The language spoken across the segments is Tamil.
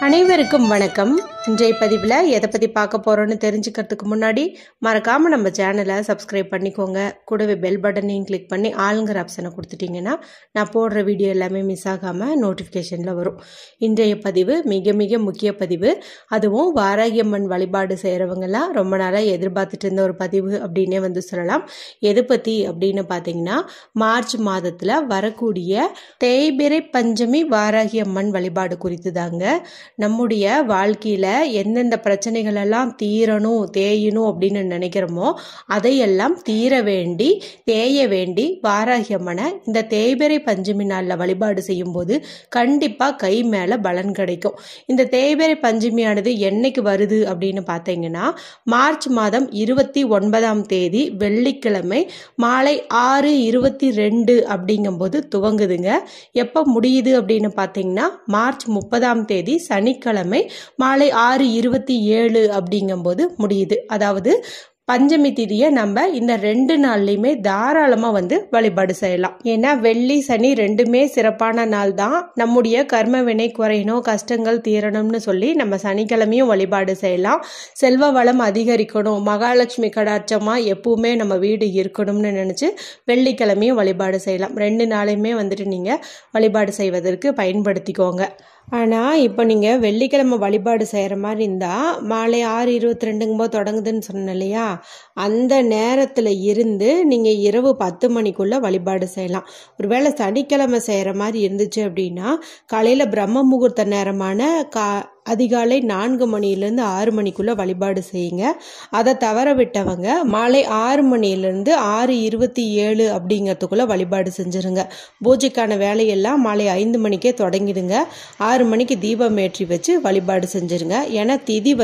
அனைவருக்கும் வணக்கம். இன்றைய பதிவில் எதை பற்றி பார்க்க போகிறோன்னு தெரிஞ்சுக்கிறதுக்கு முன்னாடி மறக்காமல் நம்ம சேனலை சப்ஸ்கிரைப் பண்ணிக்கோங்க. கூடவே பெல் பட்டனையும் கிளிக் பண்ணி ஆளுங்கிற ஆப்ஷனை கொடுத்துட்டிங்கன்னா நான் போடுற வீடியோ எல்லாமே மிஸ் ஆகாமல் நோட்டிஃபிகேஷனில் வரும். இன்றைய பதிவு மிக மிக முக்கிய பதிவு. அதுவும் வாராகியம்மன் வழிபாடு செய்கிறவங்கெல்லாம் ரொம்ப நாளாக எதிர்பார்த்துட்டு இருந்த ஒரு பதிவு அப்படின்னே சொல்லலாம். எது பற்றி அப்படின்னு பார்த்தீங்கன்னா, மார்ச் மாதத்தில் வரக்கூடிய தேய்பிறை பஞ்சமி வாராகியம்மன் வழிபாடு குறித்து தாங்க. நம்முடைய வாழ்க்கையில் எந்தெந்த பிரச்சனைகள் எல்லாம் தீரணும் தேயணும் அப்படின்னு நினைக்கிறோமோ அதையெல்லாம் தீர வேண்டி தேய வேண்டி வாராகியம்மனை இந்த தேய்பிறை பஞ்சமி நாளில் வழிபாடு செய்யும் போது கண்டிப்பாக கை மேலே பலன் கிடைக்கும். இந்த தேய்பிறை பஞ்சமியானது என்னைக்கு வருது அப்படின்னு பார்த்தீங்கன்னா, மார்ச் மாதம் 29ஆம் தேதி வெள்ளிக்கிழமை மாலை 6:22 அப்படிங்கும்போது துவங்குதுங்க. எப்போ முடியுது அப்படின்னு பார்த்தீங்கன்னா, மார்ச் 30ஆம் தேதி சனிக்கிழமை மாலை 6:27 அப்படிங்கும்போது முடியுது. அதாவது பஞ்சமி திதியை நம்ம இந்த 2 நாள்லையுமே தாராளமாக வழிபாடு செய்யலாம். ஏன்னா வெள்ளி சனி ரெண்டுமே சிறப்பான நாள் தான். நம்முடைய கர்ம வினை குறையணும், கஷ்டங்கள் தீரணும்னு சொல்லி நம்ம சனிக்கிழமையும் வழிபாடு செய்யலாம். செல்வ வளம் அதிகரிக்கணும், மகாலட்சுமி கடாட்சமாக எப்பவுமே நம்ம வீடு இருக்கணும்னு நினச்சி வெள்ளிக்கிழமையும் வழிபாடு செய்யலாம். 2 நாளையுமே நீங்கள் வழிபாடு செய்வதற்கு பயன்படுத்திக்கோங்க. ஆனால் இப்போ நீங்கள் வெள்ளிக்கிழமை வழிபாடு செய்கிற மாதிரி இருந்தால் மாலை 6:22 தொடங்குதுன்னு சொன்னேன் இல்லையா, அந்த நேரத்தில் இருந்து நீங்கள் இரவு 10 மணிக்குள்ளே வழிபாடு செய்யலாம். ஒருவேளை சனிக்கிழமை செய்கிற மாதிரி இருந்துச்சு அப்படின்னா காலையில் பிரம்ம முகூர்த்த நேரமான அதிகாலை 4 மணிலேருந்து 6 மணிக்குள்ளே வழிபாடு செய்யுங்க. அதை தவற விட்டவங்க மாலை 6 மணிலேருந்து 6:27 அப்படிங்கிறதுக்குள்ளே வழிபாடு செஞ்சுருங்க. பூஜைக்கான வேலையெல்லாம் மாலை 5 மணிக்கே தொடங்கிடுங்க. 6 மணிக்கு தீபம் ஏற்றி வச்சு வழிபாடு செஞ்சுருங்க. ஏன்னா திதி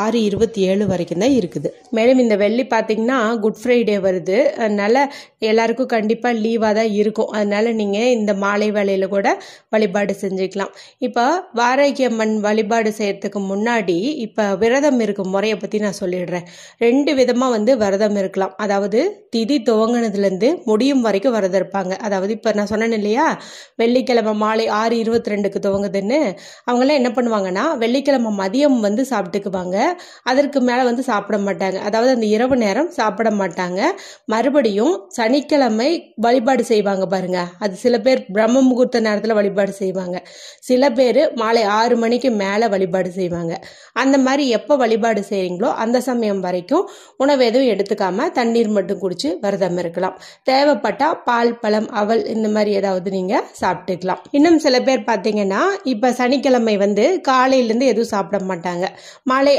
6:27 வரைக்கும் தான் இருக்குது. மேலும் இந்த வெள்ளி பார்த்தீங்கன்னா குட் ஃப்ரைடே வருது. அதனால் எல்லாருக்கும் கண்டிப்பாக லீவாக தான் இருக்கும். அதனால் நீங்கள் இந்த மாலை வேலையில் கூட வழிபாடு செஞ்சுக்கலாம். இப்போ வாராகியம்மன் வழிபாடு செய்யறதுக்கு முன்னாடி இப்போ விரதம் இருக்கும் முறையை பற்றி நான் சொல்லிடுறேன். 2 விதமாக விரதம் இருக்கலாம். அதாவது திதி துவங்கினதுலேருந்து முடியும் வரைக்கும் விரதம் இருப்பாங்க. அதாவது இப்போ நான் சொன்னேன் இல்லையா, வெள்ளிக்கிழமை மாலை 6:22 துவங்குதுன்னு, அவங்களாம் என்ன பண்ணுவாங்கன்னா வெள்ளிக்கிழமை மதியம் சாப்பிட்டுக்குவாங்க. அதற்கு மேலே சாப்பிட மாட்டாங்க. அதாவது அந்த இரவு நேரம் சாப்பிட மாட்டாங்க. மறுபடியும் சனிக்கிழமை வழிபாடு செய்வாங்க பாருங்க. அது சில பேர் பிரம்ம முகூர்த்த நேரத்தில் வழிபாடு செய்வாங்க, சில பேர் மாலை 6 மணிக்கு மேலே வழிபாடு செய்வாங்க. அந்த மாதிரி எப்போ வழிபாடு செய்கிறீங்களோ அந்த சமயம் வரைக்கும் உணவு எதுவும் எடுத்துக்காம தண்ணீர் மட்டும் குடிச்சு விரதம் இருக்கலாம். தேவைப்பட்டா பால் பழம் அவல் இந்த மாதிரி ஏதாவது நீங்கள் சாப்பிட்டுக்கலாம். இன்னும் சில பேர் பார்த்தீங்கன்னா இப்போ சனிக்கிழமை காலையிலேருந்து எதுவும் சாப்பிட மாட்டாங்க. மாலை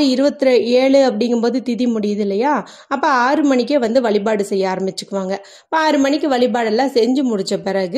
6:27 அப்படிங்கும்போது திதி முடியுது இல்லையா, அப்போ 6 மணிக்கே வழிபாடு செய்ய ஆரம்பிச்சுக்குவாங்க. இப்போ 6 மணிக்கு வழிபாடெல்லாம் செஞ்சு முடிச்ச பிறகு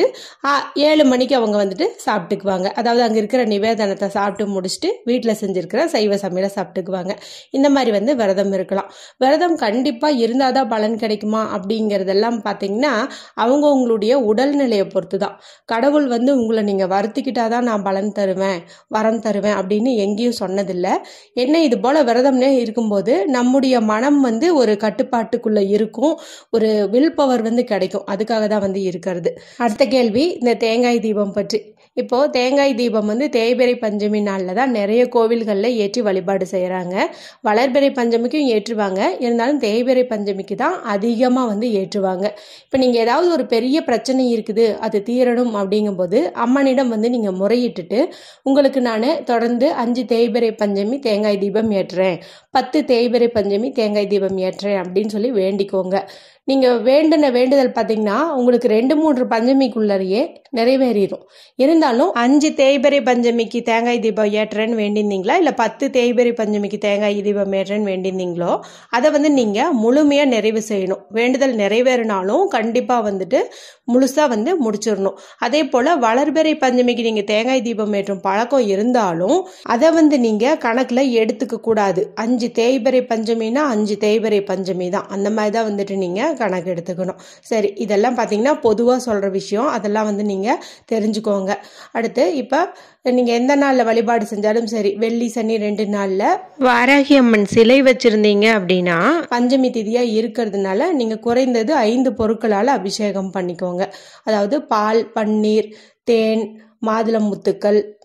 7 மணிக்கு அவங்க சாப்பிட்டுக்குவாங்க. அதாவது அங்கே இருக்கிற நிவேதனத்தை சாப்பிட்டு முடிச்சுட்டு வீட்டில் செஞ்சிருக்கிற சைவ சமையலை சாப்பிட்டுக்குவாங்க. இந்த மாதிரி விரதம் இருக்கலாம். விரதம் கண்டிப்பாக இருந்தால் தான் பலன் கிடைக்குமா அப்படிங்கிறதெல்லாம் பார்த்தீங்கன்னா அவங்களுடைய உடல்நிலையை பொறுத்து தான். கடவுள் உங்களை நீங்கள் வருத்திக்கிட்டாதான் நான் பலன் தருவேன் வரம் தருவேன் அப்படின்னு எங்கேயும் சொன்னதில்லை. என்ன இது போல விரதம்னே இருக்கும்போது நம்முடைய மனம் ஒரு கட்டுப்பாட்டுக்குள்ளே இருக்கும், ஒரு வில் பவர் கிடைக்கும். அதுக்காக தான் இருக்கிறது. அடுத்த கேள்வி இந்த தேங்காய் தீபம் பற்றி. இப்போ தேங்காய் தீபம் தேய்பிறை பஞ்சமி நாளில் தான் நிறைய கோவில்களில் ஏற்றி வழிபாடு செய்கிறாங்க. வளர்பிறை பஞ்சமிக்கும் ஏற்றுவாங்க, இருந்தாலும் தேய்பிறை பஞ்சமிக்கு தான் அதிகமாக ஏற்றுவாங்க. இப்போ நீங்கள் ஏதாவது ஒரு பெரிய பிரச்சனை இருக்குது, அது தீரணும் அப்படிங்கும்போது அம்மனிடம் நீங்கள் முறையிட்டுட்டு உங்களுக்கு நான் தொடர்ந்து 5 தேய்பிறை பஞ்சமி தேங்காய் தீபம் ஏற்றுறேன், 10 தேய்பிறை பஞ்சமி தேங்காய் தீபம் ஏற்றுறேன் அப்படின்னு சொல்லி வேண்டிக்கோங்க. நீங்கள் வேண்டின வேண்டுதல் பார்த்தீங்கன்னா உங்களுக்கு 2-3 பஞ்சமிக்குள்ளேயே நிறைவேறிடும். இருந்தாலும் 5 தேய்பிறை பஞ்சமிக்கு தேங்காய் தீபம் ஏற்றுறேன்னு வேண்டியிருந்தீங்களா, இல்லை 10 தேய்பிறை பஞ்சமிக்கு தேங்காய் தீபம் ஏற்றுறேன்னு வேண்டியிருந்தீங்களோ அதை நீங்கள் முழுமையாக நிறைவு செய்யணும். வேண்டுதல் நிறைவேறினாலும் கண்டிப்பாக முழுசாக முடிச்சிடணும். அதே போல் வளர்பிறை பஞ்சமிக்கு நீங்கள் தேங்காய் தீபம் ஏற்றும் பழக்கம் இருந்தாலும் அதை நீங்கள் கணக்கில் எடுத்துக்க கூடாது. 5 தேய்பிறை பஞ்சமினா 5 தேய்பிறை பஞ்சமி தான், அந்த மாதிரி தான் நீங்கள் கணக்கு எடுத்துக்கணும். சரி, இதெல்லாம் பார்த்தீங்கன்னா பொதுவாக சொல்கிற விஷயம், அதெல்லாம் நீங்கள் தெரிஞ்சுக்கோங்க. அடுத்து இப்போ நீங்கள் எந்த நாளில் வழிபாடு செஞ்சாலும் சரி, வெள்ளி சனி 2 நாளில் வாராகியம்மன் சிலை வச்சுருந்தீங்க அப்படின்னா பஞ்சமி திதியாக இருக்கிறதுனால நீங்கள் குறைந்தது 5 பொருட்களால் அபிஷேகம் பண்ணிக்கோங்க. அதாவது பால், பன்னீர், தேன், மாதுளம் முத்துக்கள்,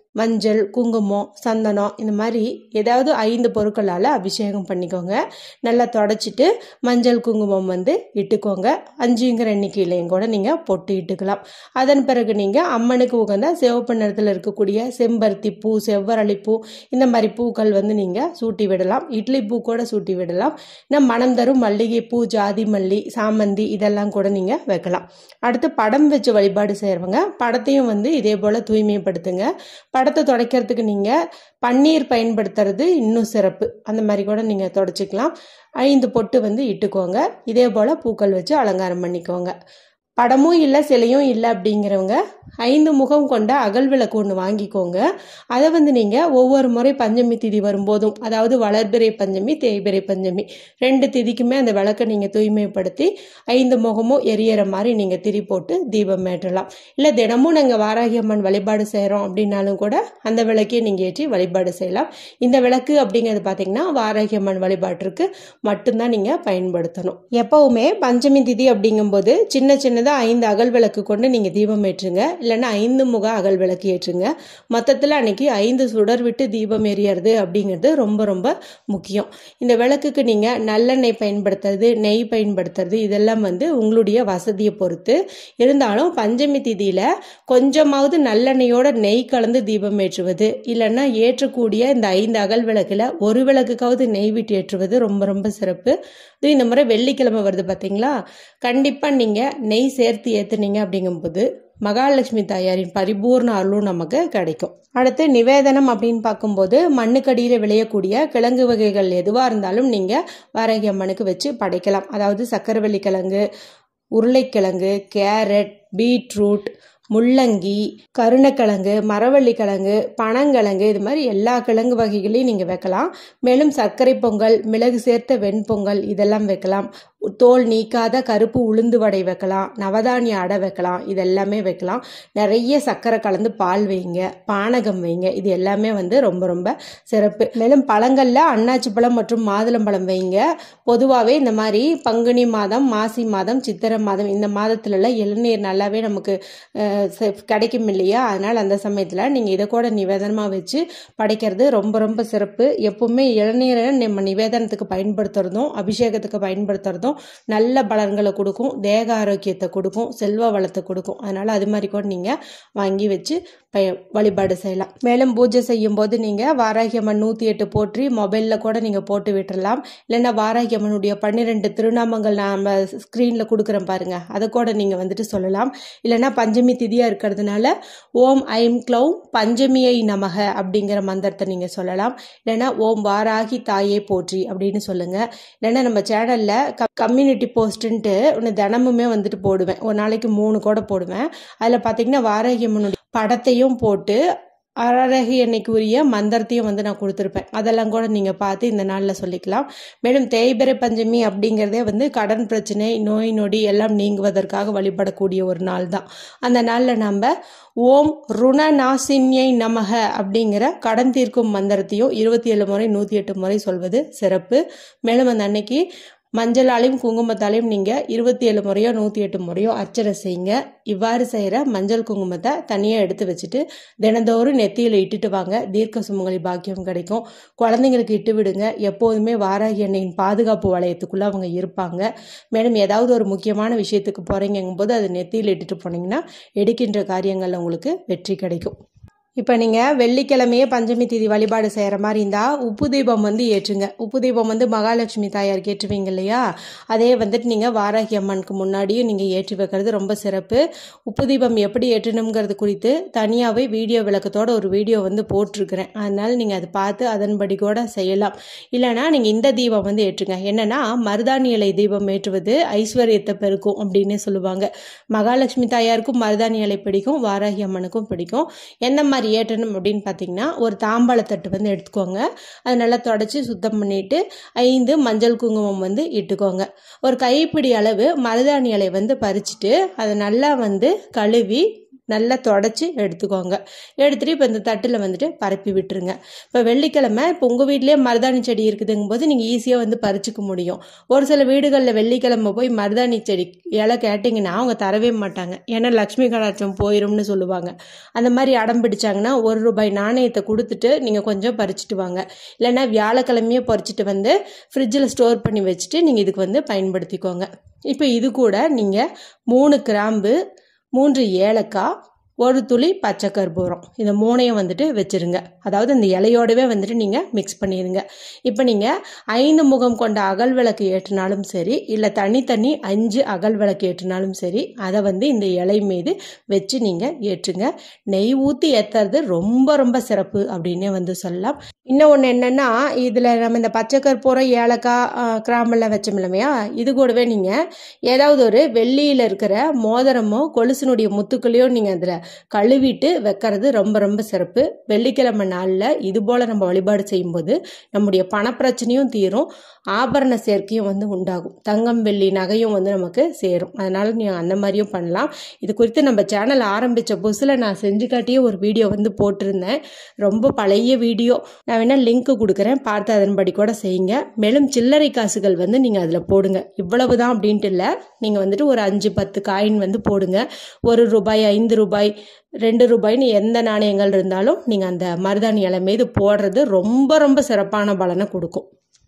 மஞ்சள், குங்குமம், சந்தனம் இந்த மாதிரி ஏதாவது 5 பொருட்களால் அபிஷேகம் பண்ணிக்கோங்க. நல்லா தொடச்சிட்டு மஞ்சள் குங்குமம் வந்து இட்டுக்கோங்க. 5ங்கிற எண்ணிக்கையிலையும் கூட நீங்கள் பொட்டு இட்டுக்கலாம். அதன் பிறகு நீங்கள் அம்மனுக்கு உகந்த சிவப்பு நிறத்தில் இருக்கக்கூடிய செம்பருத்தி பூ, செவ்வரளி பூ இந்த மாதிரி பூக்கள் வந்து நீங்கள் சூட்டி விடலாம். இட்லி பூ கூட சூட்டி விடலாம். இன்னும் மனம் தரும் மல்லிகை பூ, ஜாதி மல்லி, சாமந்தி இதெல்லாம் கூட நீங்கள் வைக்கலாம். அடுத்து படம் வச்சு வழிபாடு செய்கிறவங்க படத்தையும் வந்து இதே போல் தூய்மைப்படுத்துங்க. படத்தை துடைக்கிறதுக்கு நீங்கள் பன்னீர் பயன்படுத்துறது இன்னும் சிறப்பு. அந்த மாதிரி கூட நீங்கள் துடைச்சிக்கலாம். 5 பொட்டு வந்து இட்டுக்கோங்க. இதே போல் பூக்கள் வச்சு அலங்காரம் பண்ணிக்கோங்க. படமும் இல்லை சிலையும் இல்லை அப்படிங்கிறவங்க 5 முகம் கொண்ட அகல் விளக்கு ஒன்று வாங்கிக்கோங்க. அதை வந்து நீங்கள் ஒவ்வொரு முறை பஞ்சமி திதி வரும்போதும், அதாவது வளர்பிறை பஞ்சமி, தேய்பிறை பஞ்சமி 2 திதிக்குமே அந்த விளக்கை நீங்கள் தூய்மைப்படுத்தி 5 முகமும் எரியற மாதிரி நீங்கள் திரி போட்டு தீபம் ஏற்றலாம். இல்லை தினமும் நாங்கள் வாராகி அம்மன் வழிபாடு செய்கிறோம் அப்படின்னாலும் கூட அந்த விளக்கையை நீங்கள் ஏற்றி வழிபாடு செய்யலாம். இந்த விளக்கு அப்படிங்கிறது பார்த்தீங்கன்னா வாராகி அம்மன் வழிபாட்டிற்கு மட்டும்தான் நீங்கள் பயன்படுத்தணும். எப்பவுமே பஞ்சமி திதி அப்படிங்கும்போது சின்ன சின்னதாக 5 அகல் விளக்கு கொண்டு நீங்கள் தீபம் ஏற்றுங்க. இல்லைன்னா 5 முக அகல் விளக்கு ஏற்றுங்க. மொத்தத்தில் அன்னைக்கு 5 சுடர் விட்டு தீபம் எரியறது அப்படிங்கிறது ரொம்ப ரொம்ப முக்கியம். இந்த விளக்குக்கு நீங்கள் நல்லெண்ணெய் பயன்படுத்துறது, நெய் பயன்படுத்துறது இதெல்லாம் வந்து உங்களுடைய வசதியை பொறுத்து. இருந்தாலும் பஞ்சமி திதியில் கொஞ்சமாவது நல்லெண்ணெயோட நெய் கலந்து தீபம் ஏற்றுவது, இல்லைன்னா ஏற்றக்கூடிய இந்த 5 அகல் விளக்கில் ஒரு விளக்குக்காவது நெய் விட்டு ஏற்றுவது ரொம்ப ரொம்ப சிறப்பு. இது இந்த முறை வெள்ளிக்கிழமை வருது பார்த்தீங்களா, கண்டிப்பாக நீங்கள் நெய் சேர்த்து ஏற்றுனீங்க அப்படிங்கும்போது மகாலட்சுமி தாயாரின் பரிபூர்ண அருளும் நமக்கு கிடைக்கும். அடுத்து நிவேதனம் அப்படின்னு பார்க்கும்போது மண்ணுக்கடியில் விளையக்கூடிய கிழங்கு வகைகள் எதுவாக இருந்தாலும் நீங்கள் வாராகி அம்மனுக்கு வச்சு படைக்கலாம். அதாவது சக்கரவள்ளி கிழங்கு, உருளைக்கிழங்கு, கேரட், பீட்ரூட், முள்ளங்கி, கருணக்கிழங்கு, மரவள்ளி கிழங்கு, பனங்கிழங்கு இது மாதிரி எல்லா கிழங்கு வகைகளையும் நீங்கள் வைக்கலாம். மேலும் சர்க்கரை பொங்கல், மிளகு சேர்த்த வெண்பொங்கல் இதெல்லாம் வைக்கலாம். தோல் நீக்காத கருப்பு உளுந்து வடை வைக்கலாம். நவதானிய அடை வைக்கலாம். இதெல்லாமே வைக்கலாம். நிறைய சர்க்கரை கலந்து பால் வைங்க, பானகம் வைங்க. இது எல்லாமே வந்து ரொம்ப ரொம்ப சிறப்பு. மேலும் பழங்களில் அன்னாச்சி பழம் மற்றும் மாதுளம்பழம் வைங்க. பொதுவாகவே இந்த மாதிரி பங்குனி மாதம், மாசி மாதம், சித்திரை மாதம் இந்த மாதத்துலலாம் இளநீர் நல்லாவே நமக்கு கிடைக்கும் இல்லையா? அதனால் அந்த சமயத்தில் நீங்கள் இதை கூட நிவேதனமாக வச்சு படைக்கிறது ரொம்ப ரொம்ப சிறப்பு. எப்பவுமே இளநீரை நம்ம நிவேதனத்துக்கு பயன்படுத்துறதும் அபிஷேகத்துக்கு பயன்படுத்துறதும் நல்ல பலன்களை கொடுக்கும், தேக ஆரோக்கியத்தை கொடுக்கும், செல்வ வளத்தை கொடுக்கும். அதனால அது மாதிரி கூட நீங்கள் வாங்கி வச்சு வழிபாடு செய்யலாம். மேலும் பூஜை செய்யும் போது நீங்கள் வாராகி அம்மன் 108 போற்றி மொபைலில் கூட நீங்கள் போட்டு விட்டுறலாம். இல்லைன்னா வாராகி அம்மனுடைய 12 திருநாமங்கள் நம்ம ஸ்க்ரீனில் கொடுக்குறேன் பாருங்க, அதை கூட நீங்கள் வந்துட்டு சொல்லலாம். இல்லைன்னா பஞ்சமி திதியாக இருக்கிறதுனால ஓம் ஐம் க்ளௌம் பஞ்சமியை நமக அப்படிங்கிற மந்திரத்தை நீங்கள் சொல்லலாம். இல்லைன்னா ஓம் வாராகி தாயை போற்றி அப்படின்னு சொல்லுங்க. இல்லைன்னா நம்ம சேனலில் கம்யூனிட்டி போஸ்ட்டுன்ட்டு ஒன்று தினமுமே வந்துட்டு போடுவேன். ஒரு நாளைக்கு 3 கூட போடுவேன். அதில் பார்த்தீங்கன்னா வாராகி அம்மனுடைய படத்தையும் போட்டு வாராகி அன்னைக்கு உரிய மந்திரத்தையும் வந்து நான் கொடுத்துருப்பேன். அதெல்லாம் கூட நீங்கள் பார்த்து இந்த நாளில் சொல்லிக்கலாம். மேலும் தேய்பிறை பஞ்சமி அப்படிங்கிறதே வந்து கடன் பிரச்சனை, நோய் நொடி எல்லாம் நீங்குவதற்காக வழிபடக்கூடிய ஒரு நாள் தான். அந்த நாளில் நம்ம ஓம் ருணநாசின்யை நமக அப்படிங்கிற கடன் தீர்க்கும் மந்திரத்தையும் 27 முறை 108 முறை சொல்வது சிறப்பு. மேலும் அந்த அன்னைக்கு மஞ்சளாலையும் குங்குமத்தாலையும் நீங்கள் 27 முறையோ 108 முறையோ அர்ச்சனை செய்யுங்க. இவ்வாறு செய்கிற மஞ்சள் குங்குமத்தை தனியாக எடுத்து வச்சுட்டு தினந்தோறும் நெத்தியில் இட்டுட்டு வாங்க. தீர்க்க சுமங்கலி பாக்கியம் கிடைக்கும். குழந்தைங்களுக்கு இட்டு விடுங்க. எப்போதுமே வாராகி அன்னையின் பாதுகாப்பு வளையத்துக்குள்ளே அவங்க இருப்பாங்க. மேலும் ஏதாவது ஒரு முக்கியமான விஷயத்துக்கு போகிறீங்கும்போது அது நெத்தியில் இட்டுட்டு போனீங்கன்னா எடுக்கின்ற காரியங்களில் உங்களுக்கு வெற்றி கிடைக்கும். இப்போ நீங்கள் வெள்ளிக்கிழமையே பஞ்சமி திதி வழிபாடு செய்கிற மாதிரி இருந்தால் உப்பு தீபம் வந்து ஏற்றுங்க. உப்பு தீபம் வந்து மகாலட்சுமி தாயாருக்கு ஏற்றுவீங்க இல்லையா? அதே வந்துட்டு நீங்கள் வாராகி அம்மனுக்கு முன்னாடியும் நீங்கள் ஏற்றி வைக்கிறது ரொம்ப சிறப்பு. உப்பு தீபம் எப்படி ஏற்றணுங்கிறது குறித்து தனியாகவே வீடியோ விளக்கத்தோட ஒரு வீடியோ வந்து போட்டிருக்கிறேன். அதனால் நீங்கள் அதை பார்த்து அதன்படி கூட செய்யலாம். இல்லைனா நீங்கள் இந்த தீபம் வந்து ஏற்றுங்க. என்னென்னா மருதாணி இலை தீபம் ஏற்றுவது ஐஸ்வர்யத்தை பெருக்கும் அப்படின்னு சொல்லுவாங்க. மகாலட்சுமி தாயாருக்கும் மருதாணி இலை பிடிக்கும், வாராகி அம்மனுக்கும் பிடிக்கும். என்ன மாதிரி ஏற்றணும் அப்படின்னு பார்த்தீங்கன்னா ஒரு தாம்பாளத்தட்டு வந்து எடுத்துக்கோங்க. அதை நல்லா தொடச்சி சுத்தம் பண்ணிட்டு 5 மஞ்சள் குங்குமம் வந்து இட்டுக்கோங்க. ஒரு கைப்பிடி அளவு மருதாணி இலை வந்து பறிச்சுட்டு அதை நல்லா வந்து கழுவி நல்லா தொடச்சி எடுத்துக்கோங்க. எடுத்துட்டு இப்போ இந்த தட்டில் வந்துட்டு பரப்பி விட்டுருங்க. இப்போ வெள்ளிக்கிழமை இப்போ உங்கள் வீட்டிலேயே மருதாணி செடி இருக்குதுங்கும் போது நீங்கள் ஈஸியாக வந்து பறிச்சுக்க முடியும். ஒரு சில வீடுகளில் வெள்ளிக்கிழமை போய் மருதாணி செடி இலை கேட்டிங்கன்னா அவங்க தரவே மாட்டாங்க. ஏன்னா லக்ஷ்மி கடாட்சம் போயிரும்னு சொல்லுவாங்க. அந்த மாதிரி அடம் பிடிச்சாங்கன்னா ₹1 நாணயத்தை கொடுத்துட்டு நீங்கள் கொஞ்சம் பறிச்சுட்டு வாங்க. இல்லைன்னா வியாழக்கிழமையே பறிச்சுட்டு வந்து ஃப்ரிட்ஜில் ஸ்டோர் பண்ணி வச்சுட்டு நீங்கள் இதுக்கு வந்து பயன்படுத்திக்கோங்க. இப்போ இது கூட நீங்கள் 3 கிராம்பு, 3 ஏலக்காய், 1 துளி பச்சை கற்பூரம், இந்த 3ஐயும் வந்துட்டு வச்சுருங்க. அதாவது இந்த இலையோடவே வந்துட்டு நீங்கள் மிக்ஸ் பண்ணிடுங்க. இப்போ நீங்கள் 5 முகம் கொண்ட அகல் விளக்கு ஏற்றினாலும் சரி, இல்லை தனித்தனி 5 அகல் விளக்கு ஏற்றினாலும் சரி, அதை வந்து இந்த இலை மீது வச்சு நீங்கள் ஏற்றுங்க. நெய் ஊற்றி ஏற்றுறது ரொம்ப ரொம்ப சிறப்பு அப்படின்னே வந்து சொல்லலாம். இன்னும் ஒன்று என்னென்னா, இதில் நம்ம இந்த பச்சை கற்பூரம், ஏலக்காய், கிராம்பெல்லாம் வச்சோம் இல்லையா, இது கூடவே நீங்கள் ஏதாவது ஒரு வெள்ளியில் இருக்கிற மோதிரமோ கொலுசினுடைய முத்துக்களையோ நீங்கள் அதில் கழுவிட்டு வைக்கிறது ரொம்ப ரொம்ப சிறப்பு. வெள்ளிக்கிழமை நாளில் இது போல் நம்ம வழிபாடு செய்யும்போது நம்முடைய பணப்பிரச்சனையும் தீரும், ஆபரண சேர்க்கையும் வந்து உண்டாகும், தங்கம் வெள்ளி நகையும் வந்து நமக்கு சேரும். அதனால் நீங்கள் அந்த மாதிரியும் பண்ணலாம். இது குறித்து நம்ம சேனல் ஆரம்பித்த புதுசில் நான் செஞ்சு காட்டியே ஒரு வீடியோ வந்து போட்டிருந்தேன். ரொம்ப பழைய வீடியோ, நான் வேணால் லிங்க்கு கொடுக்குறேன், பார்த்து அதன்படி கூட செய்யுங்க. மேலும் சில்லறை காசுகள் வந்து நீங்கள் அதில் போடுங்க. இவ்வளவு தான் அப்படின்ட்டு இல்லை, நீங்கள் வந்துட்டு ஒரு 5-10 காயின் வந்து போடுங்க. ₹1, ₹5, ₹2 எந்த நாணயங்கள் இருந்தாலும் நீங்கள் அந்த மருதாணி இலை மீது போடுறது ரொம்ப ரொம்ப சிறப்பான பலனை கொடுக்கும்.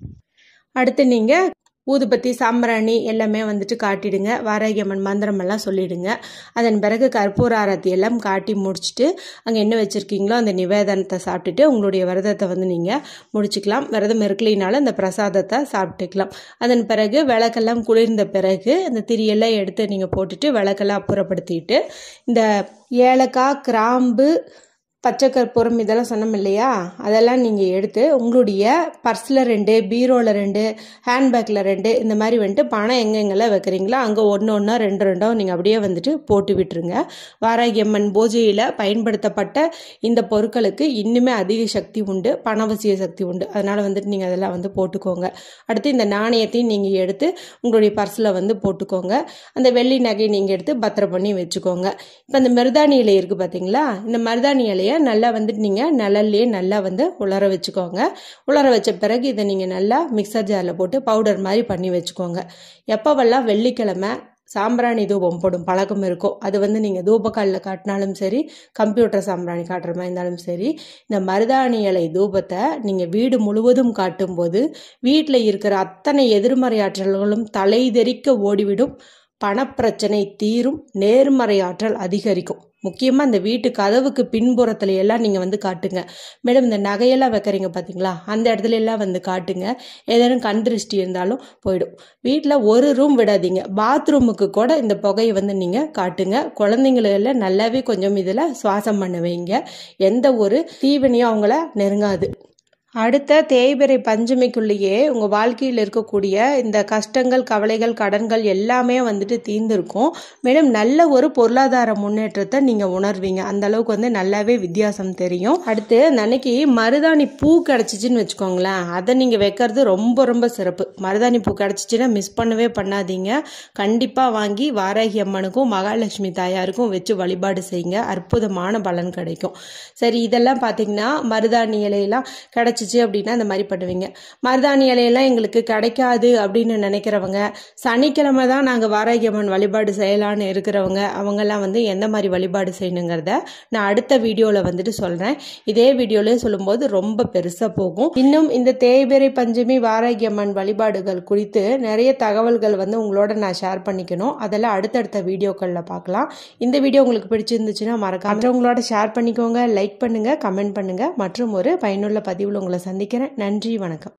அடுத்து நீங்கள் ஊதுபத்தி, சாம்பிராணி எல்லாமே வந்துட்டு காட்டிடுங்க. வாராகி அம்மன் மந்திரமெல்லாம் சொல்லிடுங்க. அதன் பிறகு கற்பூர ஆரத்தி எல்லாம் காட்டி முடிச்சுட்டு அங்கே என்ன வச்சுருக்கீங்களோ அந்த நிவேதனத்தை சாப்பிட்டுட்டு உங்களுடைய விரதத்தை வந்து நீங்கள் முடிச்சுக்கலாம். விரதம் இருக்கலினாலும் அந்த பிரசாதத்தை சாப்பிட்டுக்கலாம். அதன் பிறகு விளக்கெல்லாம் குளிர்ந்த பிறகு அந்த திரியெல்லாம் எடுத்து நீங்கள் போட்டுட்டு விளக்கெல்லாம் அப்புறப்படுத்திட்டு இந்த ஏலக்காய், கிராம்பு, பச்சை கற்பூரம் இதெல்லாம் சொன்னோம் இல்லையா, அதெல்லாம் நீங்கள் எடுத்து உங்களுடைய பர்ஸில் 2, பீரோவில் 2, ஹேண்ட்பேக்கில் 2, இந்த மாதிரி வந்துட்டு பணம் எங்கெங்கெல்லாம் வைக்கிறீங்களோ அங்கே 1 2 நீங்கள் அப்படியே வந்துட்டு போட்டு விட்டுருங்க. வாராகி அம்மன் பூஜையில் பயன்படுத்தப்பட்ட இந்த பொருட்களுக்கு இன்னுமே அதிக சக்தி உண்டு, பணவசிய சக்தி உண்டு. அதனால் வந்துட்டு நீங்கள் அதெல்லாம் வந்து போட்டுக்கோங்க. அடுத்து இந்த நாணயத்தையும் நீங்கள் எடுத்து உங்களுடைய பர்ஸில் வந்து போட்டுக்கோங்க. அந்த வெள்ளி நகையை நீங்கள் எடுத்து பத்திரம் பண்ணி வச்சுக்கோங்க. இப்போ இந்த மருதாணி இலை இருக்குது பார்த்தீங்களா, இந்த மருதாணி இலையை நல்லா வந்துட்டு நீங்கள் நிழல்லையே நல்லா வந்து உலர வச்சுக்கோங்க. உலர வச்ச பிறகு இதை நீங்கள் நல்லா மிக்சர் ஜாரில் போட்டு பவுடர் மாதிரி பண்ணி வச்சுக்கோங்க. எப்போவெல்லாம் வெள்ளிக்கிழமை சாம்பிராணி தூபம் போடும் பழக்கம் இருக்கும், அது வந்து நீங்கள் தூபக்காலில் காட்டினாலும் சரி, கம்ப்யூட்டர் சாம்பிராணி காட்டுற மாதிரி இருந்தாலும் சரி, இந்த மருதாணி இலை தூபத்தை நீங்கள் வீடு முழுவதும் காட்டும்போது வீட்டில் இருக்கிற அத்தனை எதிர்மறை ஆற்றல்களும் தலைதெறிக்க ஓடிவிடும், பணப்பிரச்சனை தீரும், நேர்மறை ஆற்றல் அதிகரிக்கும். முக்கியமாக இந்த வீட்டு கதவுக்கு பின்புறத்துல எல்லாம் நீங்கள் வந்து காட்டுங்க. மேடம் இந்த நகையெல்லாம் வைக்கிறீங்க பார்த்தீங்களா, அந்த இடத்துல எல்லாம் வந்து காட்டுங்க. ஏதேனும் கண் திருஷ்டி இருந்தாலும் போயிடும். வீட்டில் ஒரு ரூம் விடாதீங்க, பாத்ரூமுக்கு கூட இந்த புகையை வந்து நீங்கள் காட்டுங்க. குழந்தைங்களெல்லாம் நல்லாவே கொஞ்சம் இதில் சுவாசம் பண்ண வைங்க. எந்த ஒரு தீவினையும் அவங்கள நெருங்காது. அடுத்த தேய்பிறை பஞ்சமிக்குள்ளேயே உங்கள் வாழ்க்கையில் இருக்கக்கூடிய இந்த கஷ்டங்கள், கவலைகள், கடன்கள் எல்லாமே வந்துட்டு தீர்ந்துருக்கும். மேலும் நல்ல ஒரு பொருளாதார முன்னேற்றத்தை நீங்கள் உணர்வீங்க. அந்த அளவுக்கு வந்து நல்லாவே வித்தியாசம் தெரியும். அடுத்து அன்னைக்கு மருதாணி பூ கிடச்சிச்சின்னு வச்சுக்கோங்களேன், அதை நீங்கள் வைக்கிறது ரொம்ப ரொம்ப சிறப்பு. மருதாணி பூ கிடச்சிச்சின்னா மிஸ் பண்ணவே பண்ணாதீங்க. கண்டிப்பாக வாங்கி வாராகி அம்மனுக்கும் மகாலட்சுமி தாயாருக்கும் வச்சு வழிபாடு செய்யுங்க, அற்புதமான பலன் கிடைக்கும். சரி, இதெல்லாம் பார்த்தீங்கன்னா மருதாணி இலையெல்லாம் கிடச்சி அப்படின்னா இந்த மாதிரி பண்ணுவீங்க. மருதாணி இலையெல்லாம் எங்களுக்கு கிடைக்காது அப்படின்னு நினைக்கிறவங்க, சனிக்கிழமை தான் நாங்கள் வாராகி அம்மன் வழிபாடு செய்யலான்னு இருக்கிறவங்க, அவங்கெல்லாம் வந்து எந்த மாதிரி வழிபாடு செய்யணுங்கிறத நான் அடுத்த வீடியோவில் வந்துட்டு சொல்கிறேன். இதே வீடியோலேயே சொல்லும்போது ரொம்ப பெருசாக போகும். இன்னும் இந்த தேய்பிறை பஞ்சமி வாராகி அம்மன் வழிபாடுகள் குறித்து நிறைய தகவல்கள் வந்து உங்களோட நான் ஷேர் பண்ணிக்கணும். அதெல்லாம் அடுத்தடுத்த வீடியோக்களில் பார்க்கலாம். இந்த வீடியோ உங்களுக்கு பிடிச்சிருந்துச்சுன்னா மறக்காம உங்களோட ஷேர் பண்ணிக்கோங்க, லைக் பண்ணுங்கள், கமெண்ட் பண்ணுங்கள். மற்றும் ஒரு பயனுள்ள பதிவில் உங்களை சந்திக்கிறேன். நன்றி, வணக்கம்.